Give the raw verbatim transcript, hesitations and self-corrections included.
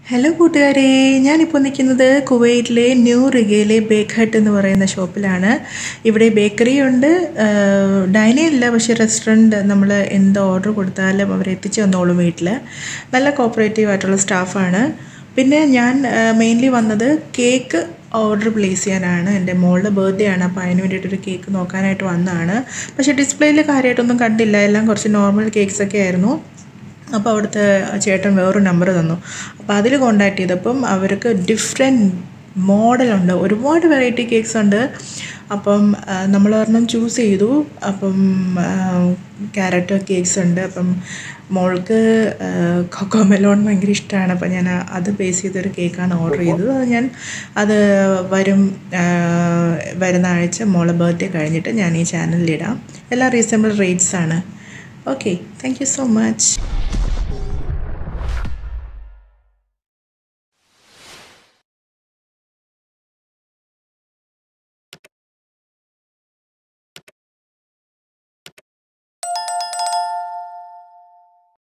Hello കൂട്ടുകാരെ, ഞാനിപ്പോൾ നിൽക്കുന്നത് കുവൈറ്റിലെ ന്യൂ റിഗയിലെ ബേക്ക് ഹട്ട് എന്ന് പറയുന്ന ഷോപ്പിലാണ്. ഇവിടെ ബേക്കറി ഉണ്ട്, ഡൈനിങ് ഇല്ല, പക്ഷേ റെസ്റ്റോറൻറ്റ് നമ്മൾ എന്ത് ഓർഡർ കൊടുത്താലും അവർ എത്തിച്ചു തന്നോളും വീട്ടിൽ. നല്ല കോപ്പറേറ്റീവ് ആയിട്ടുള്ള സ്റ്റാഫാണ്. പിന്നെ ഞാൻ മെയിൻലി വന്നത് കേക്ക് ഓർഡർ പ്ലേസ് ചെയ്യാനാണ്. എൻ്റെ മോളുടെ ബർത്ത്ഡേ ആണ്, അപ്പോൾ അതിന് വേണ്ടിയിട്ടൊരു കേക്ക് നോക്കാനായിട്ട് വന്നതാണ്. പക്ഷേ ഡിസ്പ്ലേയിൽ കാര്യമായിട്ടൊന്നും കണ്ടില്ല, എല്ലാം കുറച്ച് നോർമൽ കേക്ക്സൊക്കെ ആയിരുന്നു. അപ്പോൾ അവിടുത്തെ ചേട്ടൻ വേറൊരു നമ്പർ തന്നു. അപ്പോൾ അതിൽ കോണ്ടാക്ട് ചെയ്തപ്പം അവർക്ക് ഡിഫറെൻറ്റ് മോഡലുണ്ട്, ഒരുപാട് വെറൈറ്റി കേക്ക്സ് ഉണ്ട്. അപ്പം നമ്മൾ ഒരെണ്ണം ചൂസ് ചെയ്തു. അപ്പം ക്യാരറ്റ് കേക്ക്സ് ഉണ്ട്. അപ്പം മോൾക്ക് കൊക്കോ മെലോൺ ഭയങ്കര ഇഷ്ടമാണ്. അപ്പം ഞാൻ അത് ബേസ് ചെയ്തൊരു കേക്കാണ് ഓർഡർ ചെയ്തത്. അത് ഞാൻ അത് വരും വരുന്ന ആഴ്ച മോളെ ബർത്ത്ഡേ കഴിഞ്ഞിട്ട് ഞാൻ ഈ ചാനലിലിടാം. എല്ലാം റീസണബിൾ റേറ്റ്സ് ആണ്. Okay, thank you so much.